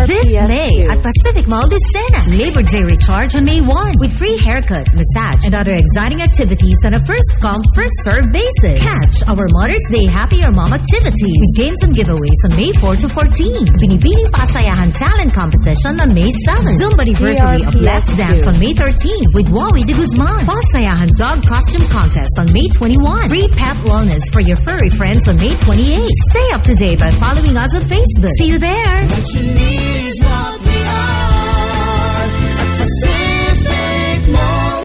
This May at Pacific Mall Lucena. Labor Day recharge on May 1 with free haircut, massage, and other exciting activities on a first-come, first-served basis. Catch our Mother's Day Happy Your Mom activities with games and giveaways on May 4 to 14. Binibining Pasayahan Talent Competition on May 7. Zumba-diversary of Let's Dance on May 13 with Wawi de Guzman. Pasayahan Dog Costume Contest on May 21. Free pet wellness for your furry friends on May 28. Stay up to date by following us on Facebook. See you there.